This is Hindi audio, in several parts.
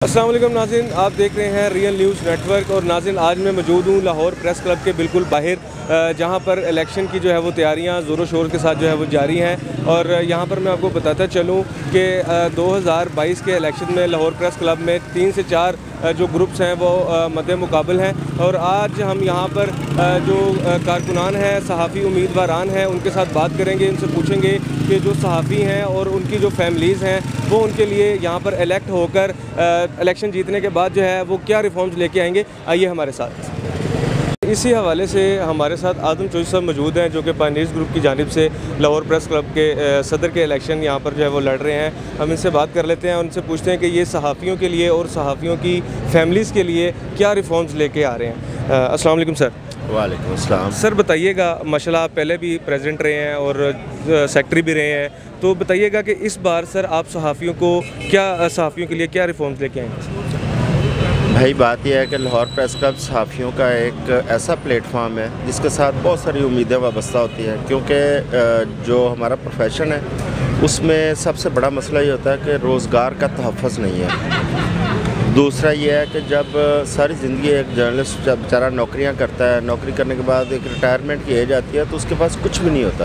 अस्सलाम वालेकुम नाज़रीन, आप देख रहे हैं रियल न्यूज़ नेटवर्क। और नाज़रीन, आज मैं मौजूद हूँ लाहौर प्रेस क्लब के बिल्कुल बाहर, जहाँ पर इलेक्शन की जो है वो तैयारियाँ ज़ोरों शोर के साथ जो है वो जारी हैं। और यहाँ पर मैं आपको बताता चलूँ कि 2022 के इलेक्शन में लाहौर प्रेस क्लब में 3 से 4 जो ग्रुप्स हैं वो मद्दे मुकाबल हैं। और आज हम यहाँ पर जो कारकुनान हैं, सहाफ़ी उम्मीदवारान हैं, उनके साथ बात करेंगे। उनसे पूछेंगे कि जो सहाफ़ी हैं और उनकी जो फैमिलीज़ हैं वो उनके लिए यहाँ पर इलेक्ट होकर इलेक्शन जीतने के बाद जो है वो क्या रिफॉर्म्स लेके आएंगे। आइए हमारे साथ। इसी हवाले से हमारे साथ आदम चौधरी साहब मौजूद हैं, जो कि पायनियर्स ग्रुप की जानिब से लाहौर प्रेस क्लब के सदर के इलेक्शन यहाँ पर जो है वो लड़ रहे हैं। हम इनसे बात कर लेते हैं, उनसे पूछते हैं कि ये सहाफ़ियों के लिए और सहाफ़ियों की फैमिलीज़ के लिए क्या रिफॉर्म्स लेके आ रहे हैं। अस्सलाम वालेकुम सर। वालेकुम अस्सलाम। सर बताइएगा, माशाल्लाह आप पहले भी प्रेसिडेंट रहे हैं और सेक्रेटरी भी रहे हैं, तो बताइएगा कि इस बार सर आप सहाफ़ियों के लिए क्या रिफॉर्म्स लेके आएंगे? भाई बात यह है कि लाहौर प्रेस क्लब सहाफ़ियों का एक ऐसा प्लेटफॉर्म है जिसके साथ बहुत सारी उम्मीदें वाबस्ता होती हैं, क्योंकि जो हमारा प्रोफेशन है उसमें सबसे बड़ा मसला ये होता है कि रोज़गार का तहफ़्फ़ुज़ नहीं है। दूसरा ये है कि जब सारी ज़िंदगी एक जर्नलिस्ट जब बेचारा नौकरियां करता है, नौकरी करने के बाद एक रिटायरमेंट की एज आती है तो उसके पास कुछ भी नहीं होता।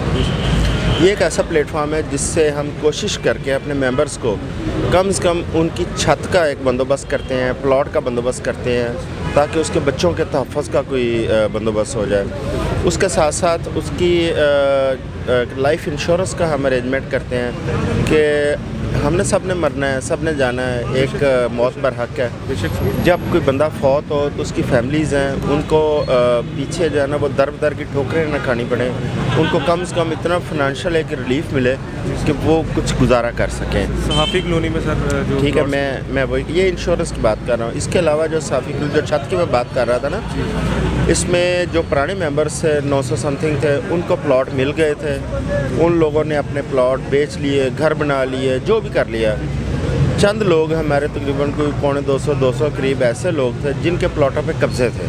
ये एक ऐसा प्लेटफॉर्म है जिससे हम कोशिश करके अपने मेंबर्स को कम से कम उनकी छत का एक बंदोबस्त करते हैं, प्लॉट का बंदोबस्त करते हैं, ताकि उसके बच्चों के तहफ़्फ़ुज़ का कोई बंदोबस्त हो जाए। उसके साथ साथ उसकी लाइफ इंश्योरेंस का हम अरेंजमेंट करते हैं कि हमने सब ने मरना है, सब ने जाना है, एक मौत पर हक़ है। जब कोई बंदा फौत हो तो उसकी फैमिलीज़ हैं, उनको पीछे जो है ना वो दर बदर की ठोकरें ना खानी पड़े, उनको कम से कम इतना फाइनेंशियल एक रिलीफ मिले कि वो कुछ गुजारा कर सकें। सहाफ़ी कॉलोनी में सर जो ठीक है, मैं वही ये इंश्योरेंस की बात कर रहा हूँ। इसके अलावा जो सहाफ़ी जो छत की मैं बात कर रहा था ना, इसमें जो पुराने मेंबर्स 900 समथिंग थे, उनको प्लॉट मिल गए थे। उन लोगों ने अपने प्लॉट बेच लिए, घर बना लिए, जो भी कर लिया। चंद लोग हमारे तकरीबन कोई 250 करीब ऐसे लोग थे जिनके प्लॉटों पे कब्ज़े थे।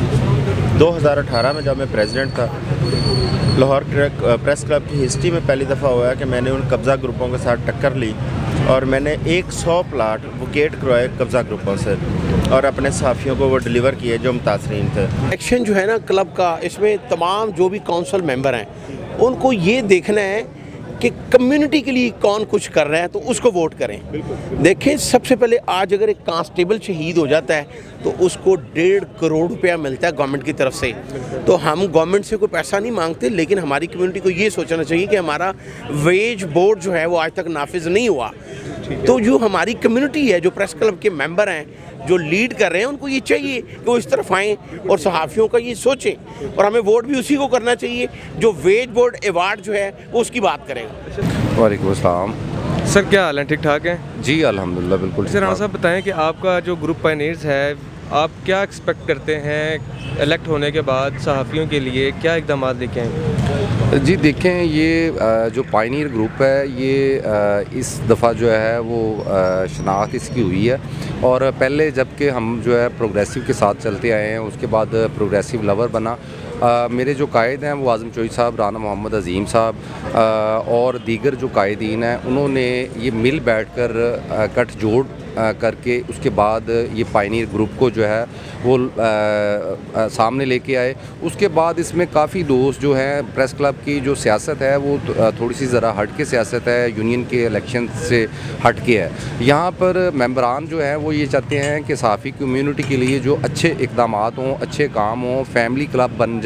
2018 में जब मैं प्रेसिडेंट था, लाहौर प्रेस क्लब की हिस्ट्री में पहली दफ़ा हुआ कि मैंने उन कब्ज़ा ग्रुपों के साथ टक्कर ली और मैंने 100 प्लाट वोकेट करवाए कब्ज़ा ग्रुपों से और अपने सहाफ़ियों को वो डिलीवर किए जो मुतासरीन थे। इलेक्शन जो है ना क्लब का, इसमें तमाम जो भी काउंसिल मेंबर हैं उनको ये देखना है कि कम्युनिटी के लिए कौन कुछ कर रहा है तो उसको वोट करें। देखें, सबसे पहले आज अगर एक कांस्टेबल शहीद हो जाता है तो उसको 1.5 करोड़ रुपया मिलता है गवर्नमेंट की तरफ से। तो हम गवर्नमेंट से कोई पैसा नहीं मांगते, लेकिन हमारी कम्युनिटी को ये सोचना चाहिए कि हमारा वेज बोर्ड जो है वो आज तक नाफिज नहीं हुआ। तो जो हमारी कम्युनिटी है, जो प्रेस क्लब के मेंबर हैं, जो लीड कर रहे हैं, उनको ये चाहिए कि वो इस तरफ आएँ और सहाफ़ियों का ये सोचें। और हमें वोट भी उसी को करना चाहिए जो वेज बोर्ड अवार्ड जो है वो उसकी बात करेगा। वालेकुम अस्सलाम। सर क्या हाल है, ठीक ठाक हैं? जी अल्हम्दुलिल्लाह बिल्कुल। सर राणा साहब बताएं कि आपका जो ग्रुप पायनियर्स है, आप क्या एक्सपेक्ट करते हैं इलेक्ट होने के बाद सहाफ़ियों के लिए क्या इक़दाम लेके आएंगे? जी देखें, ये जो पायनियर ग्रुप है ये इस दफ़ा जो है वो शनाख्त इसकी हुई है। और पहले जबकि हम जो है प्रोग्रेसिव के साथ चलते आए हैं, उसके बाद प्रोग्रेसिव लवर बना। मेरे जो कायद हैं वो आज़म चौधरी साहब, राना मोहम्मद अज़ीम साहब और दीगर जो कायदीन हैं, उन्होंने ये मिल बैठ कर गठजोड़ करके उसके बाद ये पायनियर ग्रुप को जो है वो सामने लेके आए। उसके बाद इसमें काफ़ी दोस्त जो हैं, प्रेस क्लब की जो सियासत है वो थोड़ी सी ज़रा हट के सियासत है, यूनियन के इलेक्शन से हट के है। यहाँ पर मेंबरान जो हैं वो ये चाहते हैं कि सहाफ़ी कम्यूनिटी के लिए जो अच्छे इक़दाम हों, अच्छे काम हों, फैमिली क्लब बन जाए।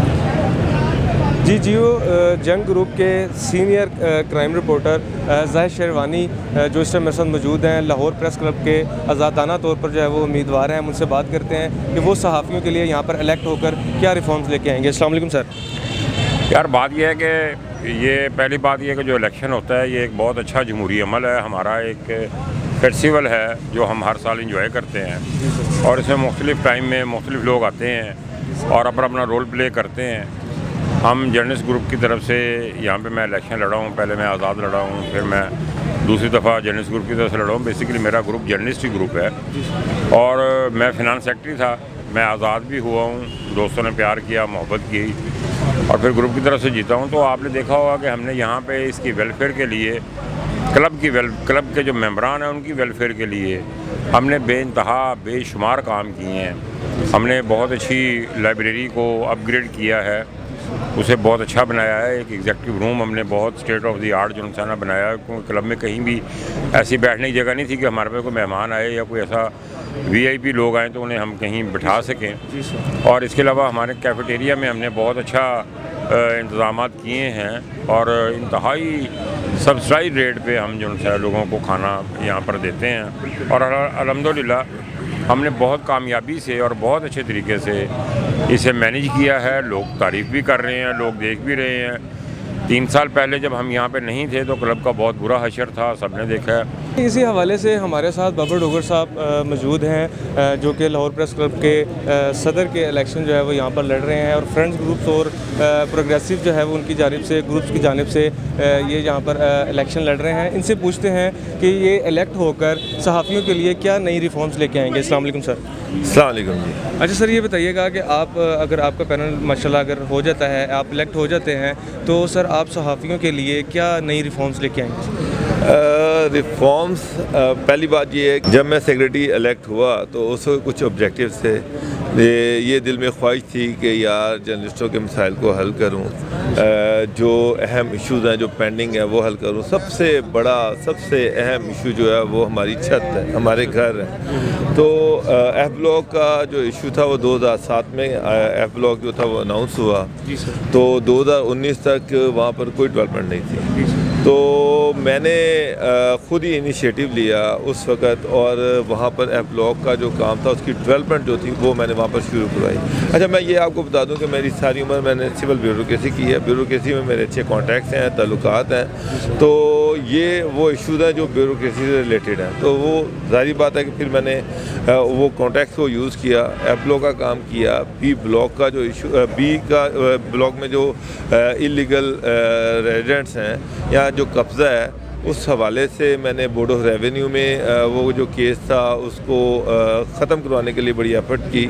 जी जियो जंग ग्रुप के senior crime reporter Zahid Sherwani जो इस टाइम मेरे साथ मौजूद हैं, लाहौर प्रेस क्लब के आज़ादाना तौर पर जो है वो उम्मीदवार हैं। हम उनसे बात करते हैं कि वो सहाफ़ियों के लिए यहाँ पर इलेक्ट होकर क्या रिफॉर्म्स लेके आएंगे। अस्सलाम वालेकुम सर। यार बात यह है कि ये पहली बात यह है कि जो इलेक्शन होता है ये एक बहुत अच्छा जमहूरी अमल है, हमारा एक फेस्टिवल है जो हम हर साल इंजॉय करते हैं और इसमें मुख्तलिफ़ टाइम में मुख्तलिफ़ लोग आते हैं और अपना अपना रोल प्ले करते हैं। हम जर्नलिस्ट ग्रुप की तरफ से यहाँ पे मैं इलेक्शन लड़ा हूँ, पहले मैं आज़ाद लड़ा हूँ, फिर मैं दूसरी दफ़ा जर्नलिस्ट ग्रुप की तरफ से लड़ा हूँ। बेसिकली मेरा ग्रुप जर्नलिस्ट ही ग्रुप है और मैं फिनांस सेक्रेटरी था। मैं आज़ाद भी हुआ हूँ, दोस्तों ने प्यार किया, मोहब्बत की और फिर ग्रुप की तरफ से जीता हूँ। तो आपने देखा होगा कि हमने यहाँ पे इसकी वेलफेयर के लिए क्लब के जो मेंबरान हैं उनकी वेलफेयर के लिए हमने बेइंतहा बेशुमार काम किए हैं। हमने बहुत अच्छी लाइब्रेरी को अपग्रेड किया है, उसे बहुत अच्छा बनाया है। एक एग्जेक्टिव रूम हमने बहुत स्टेट ऑफ द आर्ट जो इंसाना बनाया है, क्योंकि क्लब में कहीं भी ऐसी बैठने की जगह नहीं थी कि हमारे पे कोई मेहमान आए या कोई ऐसा VIP लोग आए तो उन्हें हम कहीं बिठा सकें। और इसके अलावा हमारे कैफेटेरिया में हमने बहुत अच्छा इंतज़ाम किए हैं और इंतहाई सब्सिडाइज रेट पे हम जो है लोगों को खाना यहाँ पर देते हैं। और अल्हम्दुलिल्लाह हमने बहुत कामयाबी से और बहुत अच्छे तरीके से इसे मैनेज किया है। लोग तारीफ़ भी कर रहे हैं, लोग देख भी रहे हैं। 3 साल पहले जब हम यहाँ पे नहीं थे तो क्लब का बहुत बुरा हशर था, सबने देखा है। इसी हवाले से हमारे साथ बाबर डोगर साहब मौजूद हैं, जो कि लाहौर प्रेस क्लब के सदर के इलेक्शन जो है वो यहाँ पर लड़ रहे हैं, और फ्रेंड्स ग्रुप्स और प्रोग्रेसिव जो है वो उनकी जानिब से ग्रुप्स की जानिब से ये यहाँ पर इलेक्शन लड़ रहे हैं। इनसे पूछते हैं कि ये इलेक्ट होकर सहाफ़ियों के लिए क्या नई रिफॉर्म्स लेके आएंगे। अस्सलाम वालेकुम सर। अस्सलाम वालेकुम जी। अच्छा सर, ये बताइएगा कि आप अगर आपका पैनल माशाल्लाह अगर हो जाता है, आप इलेक्ट हो जाते हैं, तो सर आप सहाफ़ियों के लिए क्या नई रिफॉर्म्स लेके आएंगे? रिफॉर्म्स पहली बात ये है, जब मैं सेक्रेटरी इलेक्ट हुआ तो उस वक्त कुछ ऑब्जेक्टिव्स थे। ये दिल में ख्वाहिश थी कि यार जर्नलिस्टों के मसाइल को हल करूं, जो अहम इश्यूज़ हैं जो पेंडिंग है वो हल करूं। सबसे बड़ा सबसे अहम इशू जो है वो हमारी छत है, हमारे घर है। तो F ब्लॉक का जो इशू था वो 2007 में F ब्लॉक जो था वो अनाउंस हुआ, तो 2019 तक वहाँ पर कोई डेवलपमेंट नहीं थी। तो मैंने ख़ुद ही इनिशिएटिव लिया उस वक़्त, और वहाँ पर F ब्लॉक का जो काम था उसकी डेवलपमेंट जो थी वो मैंने वहाँ पर शुरू करवाई। अच्छा, मैं ये आपको बता दूं कि मेरी सारी उम्र मैंने सिविल ब्यूरोक्रेसी की है। ब्यूरोक्रेसी में मेरे अच्छे कॉन्टैक्ट्स हैं, ताल्लुकात हैं, तो ये वो इशूज़ हैं जो ब्यूरोक्रेसी से रिलेटेड हैं। तो वो ज़ाहिर बात है कि फिर मैंने वो कॉन्टैक्ट्स को यूज़ किया, F ब्लॉक का काम किया। B ब्लॉक का जो इशू, B का ब्लॉक में जो इलीगल रेजिडेंट्स हैं या जो कब्ज़ा है, उस हवाले से मैंने बोर्ड ऑफ रेवेन्यू में वो जो केस था उसको ख़त्म करवाने के लिए बड़ी एफर्ट की।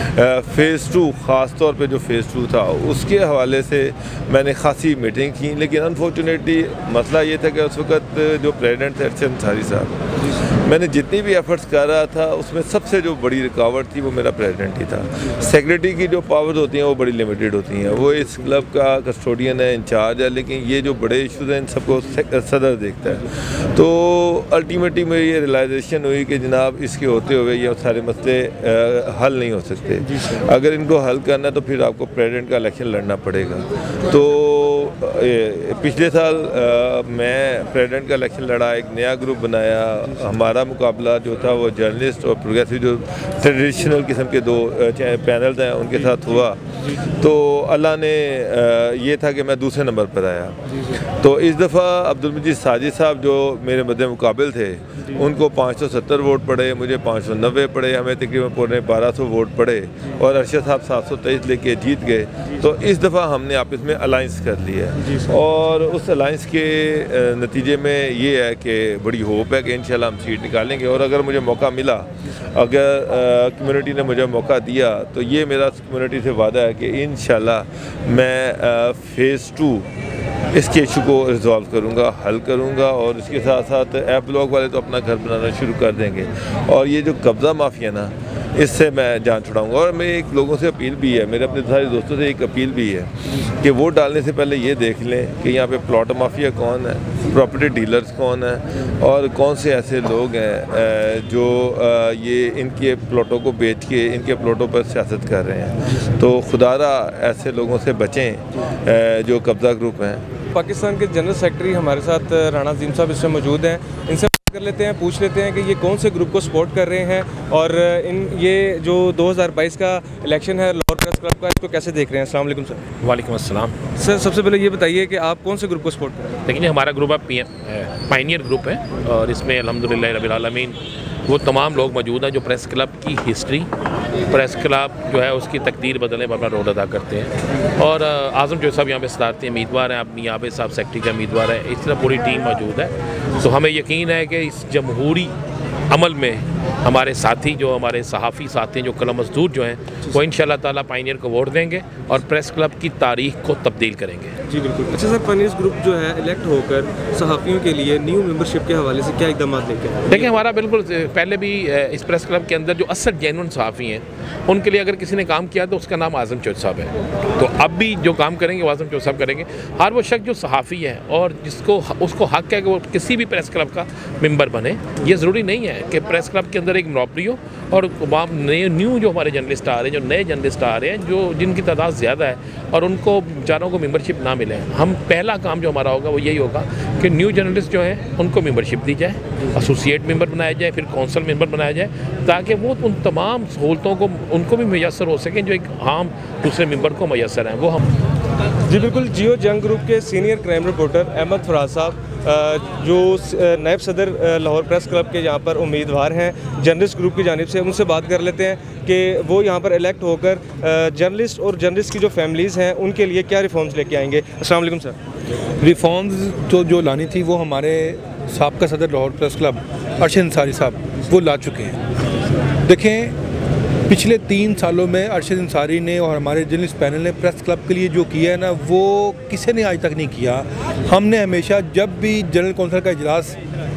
फ़ेज़ 2, ख़ास तौर पे जो फ़ेज़ 2 था उसके हवाले से मैंने खासी मीटिंग की, लेकिन अनफॉर्चुनेटली मसला ये था कि उस वक़्त जो प्रेसिडेंट थे अरशद अंसारी साहब, मैंने जितनी भी एफर्ट्स कर रहा था उसमें सबसे जो बड़ी रुकावट थी वो मेरा प्रेसिडेंट ही था। सेक्रेटरी की जो पावर्स होती हैं वो बड़ी लिमिटेड होती हैं, वो इस क्लब का कस्टोडियन है, इंचार्ज है, लेकिन ये जो बड़े इशूज़ हैं इन सबको सदर देखता है। तो अल्टीमेटली मेरी ये रियलाइजेशन हुई कि जनाब इसके होते हुए ये सारे मसले हल नहीं हो सकते। अगर इनको हल करना है तो फिर आपको प्रेसिडेंट का इलेक्शन लड़ना पड़ेगा। तो पिछले साल मैं प्रेसिडेंट का इलेक्शन लड़ा, एक नया ग्रुप बनाया। हमारा मुकाबला जो था वो जर्नलिस्ट और प्रोग्रेसिव जो ट्रेडिशनल किस्म के 2 पैनल्स हैं उनके साथ हुआ। तो अल्लाह ने ये था कि मैं दूसरे नंबर पर आया। तो इस दफ़ा अब्दुल मजीद साजिद साहब जो मेरे मद्दे मुकाबिल थे उनको 570 वोट पड़े, मुझे 590 पड़े, हमें तकरीबन पौने 1200 वोट पड़े, और अरशद साहब 723 लेके जीत गए। तो इस दफ़ा हमने आपस में अलाइंस कर लिया और उस अलाइंस के नतीजे में ये है कि बड़ी होप है कि इंशाल्लाह हम सीट निकालेंगे। और अगर मुझे मौका मिला, अगर कम्युनिटी ने मुझे मौका दिया, तो ये मेरा कम्युनिटी से वादा है कि इंशाल्लाह मैं फ़ेज़ 2 इसके इशू को रिजॉल्व करूँगा, हल करूँगा। और इसके साथ साथ F ब्लॉक वाले तो अपना घर बनाना शुरू कर देंगे, और ये जो कब्ज़ा माफिया ना, इससे मैं जान छुड़ाऊँगा। और मेरे एक लोगों से अपील भी है, मेरे अपने सारे दोस्तों से एक अपील भी है कि वोट डालने से पहले ये देख लें कि यहाँ पे प्लॉट माफिया कौन है, प्रॉपर्टी डीलर्स कौन है, और कौन से ऐसे लोग हैं जो ये इनके प्लॉटों को बेच के इनके प्लॉटों पर सियासत कर रहे हैं। तो खुदारा ऐसे लोगों से बचें जो कब्ज़ा ग्रुप हैं। पाकिस्तान के जनरल सेक्रेटरी हमारे साथ राणा अज़ीम साहब इसमें मौजूद हैं, इनसे कर लेते हैं, पूछ लेते हैं कि ये कौन से ग्रुप को सपोर्ट कर रहे हैं, और ये जो 2022 का इलेक्शन है लाहौर प्रेस क्लब का, इसको कैसे देख रहे हैं। अस्सलाम वालेकुम सर। वालेकुम अस्सलाम सर, सबसे पहले ये बताइए कि आप कौन से ग्रुप को सपोर्ट कर रहे हैं। देखिए, हमारा ग्रुप पायनियर ग्रुप है, और इसमें अल्हम्दुलिल्लाह रब्बिल आलमीन वो तमाम लोग मौजूद हैं जो प्रेस क्लब की हिस्ट्री, प्रेस क्लब जो है उसकी तकदीर बदलने में अपना रोल अदा करते हैं। और आज़म जो साहब यहाँ पे सदारती उम्मीदवार हैं, अपनी यहाँ पे साहब सेक्रेटरी का उम्मीदवार है, इस तरह पूरी टीम मौजूद है। तो हमें यकीन है कि इस जमहूरी अमल में हमारे साथी जो हमारे सहाफ़ी साथी जो कलम मजदूर जो हैं वो इंशाल्लाह ताला पायनियर को वोट देंगे और प्रेस क्लब की तारीख को तब्दील करेंगे। जी बिल्कुल। अच्छा सर, पायनियर्स ग्रुप जो है इलेक्ट होकर सहाफ़ियों के लिए न्यू मेंबरशिप के हवाले से क्या इक़दाम लेके आए? देखिए, हमारा बिल्कुल पहले भी इस प्रेस क्लब के अंदर जो असल जेन्युइन सहाफ़ी हैं उनके लिए अगर किसी ने काम किया तो उसका नाम आज़म चौध साहब है। तो अब भी जो काम करेंगे वो आज़म चौध साहब करेंगे। हर वो शख्स जो सहाफ़ी है और जिसको उसको हक़ है कि वो किसी भी प्रेस क्लब का मेंबर बने। ये ज़रूरी नहीं है कि प्रेस क्लब के अंदर एक मोनोपोली हो और नए न्यू जो हमारे जर्नलिस्ट आ रहे हैं, जो नए जर्नलिस्ट आ रहे हैं, जो जिनकी तादाद ज़्यादा है और उनको बेचारों को मेंबरशिप ना मिले, हम पहला काम जो हमारा होगा वो यही होगा कि न्यू जर्नलिस्ट जो हैं उनको मेंबरशिप दी जाए, एसोसिएट मेंबर बनाया जाए, फिर काउंसिल मेंबर बनाया जाए, ताकि वो उन तमाम सहूलतों को उनको भी मैसर हो सकें जो एक आम दूसरे मेंबर को मैसर हैं, वो हम। जी बिल्कुल। जियो जंग ग्रुप के senior crime reporter Ahmed Faraz साहब जो नायब सदर लाहौर प्रेस क्लब के यहाँ पर उम्मीदवार हैं जर्नलिस्ट ग्रुप की जानिब से, उनसे बात कर लेते हैं कि वो यहाँ पर इलेक्ट होकर जर्नलिस्ट और जर्नलिस्ट की जो फैमिलीज़ हैं उनके लिए क्या रिफॉर्म्स लेके आएंगे। अस्सलाम वालेकुम सर। रिफॉर्म्स तो जो लानी थी वो हमारे साबका सदर लाहौर प्रेस क्लब अरशद अंसारी साहब वो ला चुके हैं। देखें, पिछले 3 सालों में अरशद अंसारी ने और हमारे जर्नलिस्ट पैनल ने प्रेस क्लब के लिए जो किया है ना, वो किसी ने आज तक नहीं किया। हमने हमेशा जब भी जनरल कौंसिल का इजलास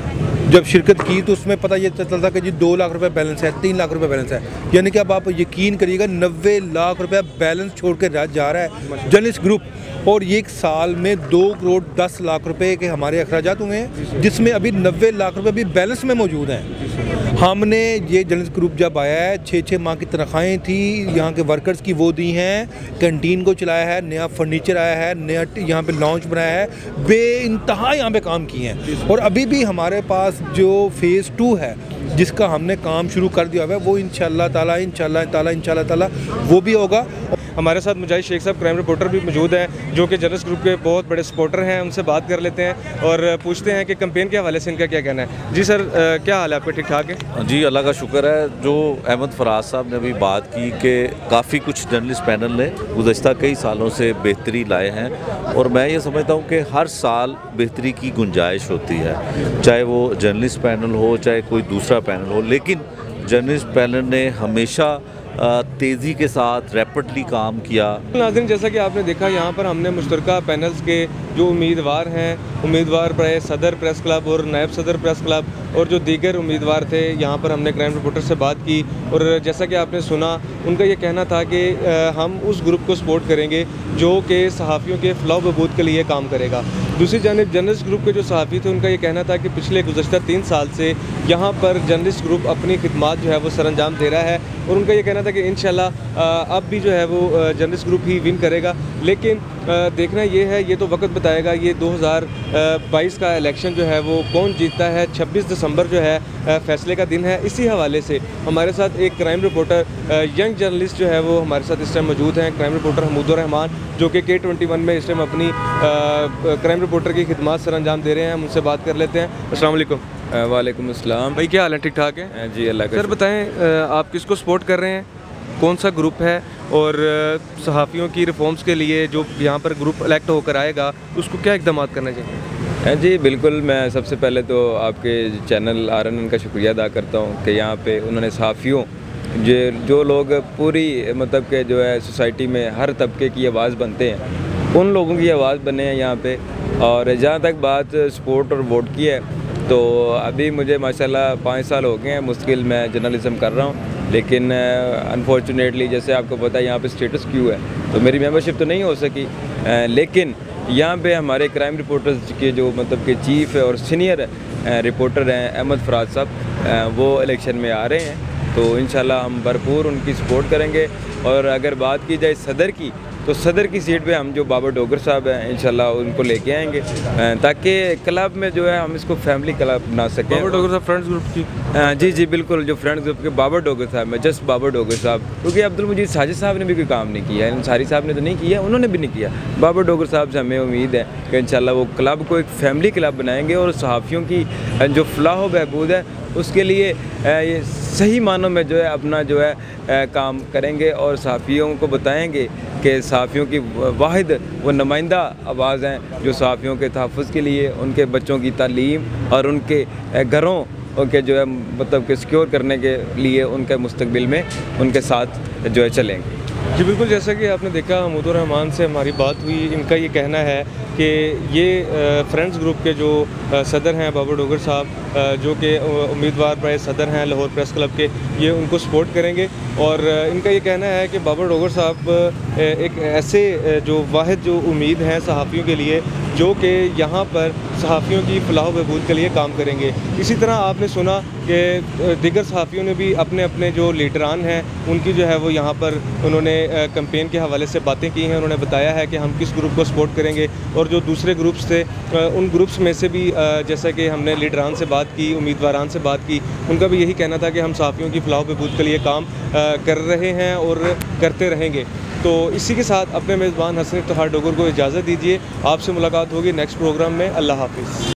जब शिरकत की तो उसमें पता ये चलता था कि जी 2 लाख रुपए बैलेंस है, 3 लाख रुपए बैलेंस है, यानी कि अब आप यकीन करिएगा 90 लाख रुपया बैलेंस छोड़ कर जा रहा है जर्नलिस्ट ग्रुप। और ये एक साल में 2 करोड़ 10 लाख रुपए के हमारे अखराजात हुए हैं, जिसमें अभी 90 लाख रुपए भी बैलेंस में मौजूद हैं। हमने ये जर्नलिस्ट ग्रुप जब आया है 6-6 माह की तनख्वाहें थी यहाँ के वर्कर्स की, वो दी हैं, कैंटीन को चलाया है, नया फर्नीचर आया है, नया यहाँ पे लॉन्च बनाया है, बेइंतहा यहाँ पे काम किए हैं। और अभी भी हमारे पास जो फ़ेज़ 2 है जिसका हमने काम शुरू कर दिया है वो इंशाल्लाह ताला वो भी होगा। हमारे साथ मुजाहिद शेख साहब क्राइम रिपोर्टर भी मौजूद हैं जो कि जर्नलिस्ट ग्रुप के बहुत बड़े सपोर्टर हैं। उनसे बात कर लेते हैं और पूछते हैं कि कैंपेन के हवाले से इनका क्या कहना है। जी सर, क्या हाल है आपका? ठीक ठाक है जी, अल्लाह का शुक्र है। जो अहमद फराज साहब ने अभी बात की कि काफ़ी कुछ जर्नलिस्ट पैनल ने गुज़श्ता कई सालों से बेहतरी लाए हैं और मैं ये समझता हूँ कि हर साल बेहतरी की गुंजाइश होती है, चाहे वो जर्नलिस्ट पैनल हो चाहे कोई दूसरा पैनल हो, लेकिन जर्नलिस्ट पैनल ने हमेशा तेज़ी के साथ रैपिडली काम किया। नाज़रीन, जैसा कि आपने देखा यहाँ पर हमने मुश्तरका पैनल्स के जो उम्मीदवार हैं, उम्मीदवार सदर प्रेस क्लब और नायब सदर प्रेस क्लब और जो दीगर उम्मीदवार थे, यहाँ पर हमने क्राइम रिपोर्टर से बात की और जैसा कि आपने सुना उनका ये कहना था कि हम उस ग्रुप को सपोर्ट करेंगे जो कि सहाफ़ियों के फ़लाह बहबूद के लिए काम करेगा। दूसरी जानिब जर्नलिस्ट ग्रुप के जो सहाफ़ी थे उनका ये कहना था कि पिछले गुज़श्ता 3 साल से यहाँ पर जर्नलिस्ट ग्रुप अपनी खिदमात जो है वो सरअंजाम दे रहा है और उनका ये कहना था कि इंशाल्लाह अब भी जो है वो जर्नलिस्ट ग्रुप ही विन करेगा। लेकिन देखना ये है, ये तो वक्त बताएगा, ये 2022 का इलेक्शन जो है वो कौन जीतता है। 26 दिसंबर जो है फैसले का दिन है। इसी हवाले से हमारे साथ एक क्राइम रिपोर्टर यंग जर्नलिस्ट जो है वो हमारे साथ इस टाइम मौजूद हैं, क्राइम रिपोर्टर हमूदुर रहमान, जो कि K21 में इस टाइम अपनी क्राइम रिपोर्टर की खिदमत सरअंजाम दे रहे हैं। हम उनसे बात कर लेते हैं। अस्सलाम वालेकुम। वालेकुम अस्सलाम भाई, क्या हाल है? ठीक ठाक है जी, अल्लाह का। सर बताएं, आप किसको सपोर्ट कर रहे हैं, कौन सा ग्रुप है और सहाफ़ियों की रिफॉर्म्स के लिए जो यहाँ पर ग्रुप इलेक्ट होकर आएगा उसको क्या इक़दाम करना चाहिए? जी बिल्कुल, मैं सबसे पहले तो आपके चैनल RNN का शुक्रिया अदा करता हूँ कि यहाँ पे उन्होंने सहाफ़ियों जो लोग पूरी मतलब के जो है सोसाइटी में हर तबके की आवाज़ बनते हैं, उन लोगों की आवाज़ बने हैं यहाँ पे। और जहाँ तक बात सपोर्ट और वोट की है तो अभी मुझे माशाल्लाह 5 साल हो गए हैं मुश्किल मैं जर्नलिज़म कर रहा हूँ, लेकिन अनफॉर्चुनेटली जैसे आपको पता है यहाँ पे स्टेटस क्यू है तो मेरी मेंबरशिप तो नहीं हो सकी। लेकिन यहाँ पे हमारे क्राइम रिपोर्टर्स के जो मतलब के चीफ़ है और सीनियर रिपोर्टर हैं अहमद फराज साहब, वो इलेक्शन में आ रहे हैं तो इंशाल्लाह हम भरपूर उनकी सपोर्ट करेंगे। और अगर बात की जाए सदर की तो सदर की सीट पे हम जो बाबर डोगर साहब हैं इंशाल्लाह उनको लेके आएंगे ताकि क्लब में जो है हम इसको फैमिली क्लब बना सकें। बाबर डोगर साहब फ्रेंड्स ग्रुप की? जी बिल्कुल, जो फ्रेंड्स ग्रुप के बाबर डोगर साहब में जस्ट बाबर डोगर साहब, क्योंकि अब्दुल मजीद साजिद साहब ने भी कोई काम नहीं किया है, अंसारी साहब ने तो नहीं किया, उन्होंने भी नहीं किया। बाबर डोगर साहब से हमें उम्मीद है कि इंशाल्लाह वो क्लब को एक फैमिली क्लब बनाएंगे और सहाफ़ियों की जो फ़लाह बहबूद है उसके लिए ये सही मानों में जो है अपना जो है काम करेंगे और सहाफ़ियों को बताएंगे कि सहाफ़ियों की वाहिद वो नुमाइंदा आवाज़ हैं जो सहाफ़ियों के तहफ़्फ़ुज़ के लिए, उनके बच्चों की तालीम और उनके घरों उनके जो है मतलब कि सिक्योर करने के लिए उनके मुस्तकबिल में उनके साथ जो है चलेंगे। जी बिल्कुल, जैसा कि आपने देखा हमूदुर रहमान से हमारी बात हुई, इनका ये कहना है कि ये फ्रेंड्स ग्रुप के जो सदर हैं बाबर डोगर साहब, जो कि उम्मीदवार प्राय सदर हैं लाहौर प्रेस क्लब के, ये उनको सपोर्ट करेंगे। और इनका ये कहना है कि बाबर डोगर साहब एक ऐसे जो वाहिद जो उम्मीद हैं सहाफ़ियों के लिए, जो कि यहाँ पर सहाफ़ियों की फलाह व बहबूद के लिए काम करेंगे। इसी तरह आपने सुना कि दीगर सहाफ़ियों ने भी अपने अपने जो लीडरान हैं उनकी जो है वो यहाँ पर उन्होंने कैंपेन के हवाले से बातें की हैं। उन्होंने बताया है कि हम किस ग्रुप को सपोर्ट करेंगे, और जो दूसरे ग्रुप्स थे उन ग्रुप्स में से भी जैसा कि हमने लीडरान से बात की, उम्मीदवारान से बात की, उनका भी यही कहना था कि हम सहाफ़ियों की फलाह व बहबूद के लिए काम कर रहे हैं और करते रहेंगे। तो इसी के साथ अपने मेज़बान हसन इफ्तिखार डोगर को इजाज़त दीजिए। आपसे मुलाकात होगी नेक्स्ट प्रोग्राम में। अल्लाह हाफ़िज़।